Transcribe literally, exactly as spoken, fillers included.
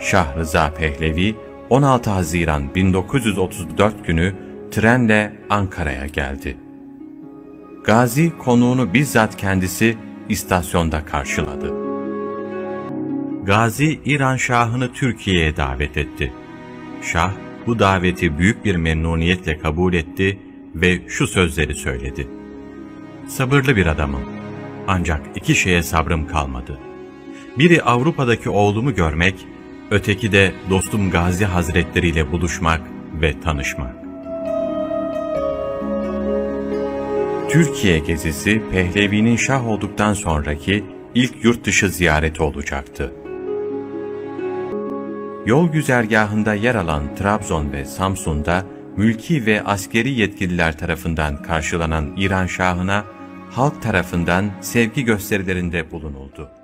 Şah Rıza Pehlevi on altı Haziran bin dokuz yüz otuz dört günü trenle Ankara'ya geldi. Gazi konuğunu bizzat kendisi istasyonda karşıladı. Gazi, İran Şahı'nı Türkiye'ye davet etti. Şah bu daveti büyük bir memnuniyetle kabul etti ve şu sözleri söyledi: "Sabırlı bir adamım. Ancak iki şeye sabrım kalmadı. Biri Avrupa'daki oğlumu görmek, öteki de dostum Gazi Hazretleri ile buluşmak ve tanışmak." Türkiye gezisi, Pehlevi'nin şah olduktan sonraki ilk yurt dışı ziyareti olacaktı. Yol güzergahında yer alan Trabzon ve Samsun'da mülki ve askeri yetkililer tarafından karşılanan İran Şahı'na halk tarafından sevgi gösterilerinde bulunuldu.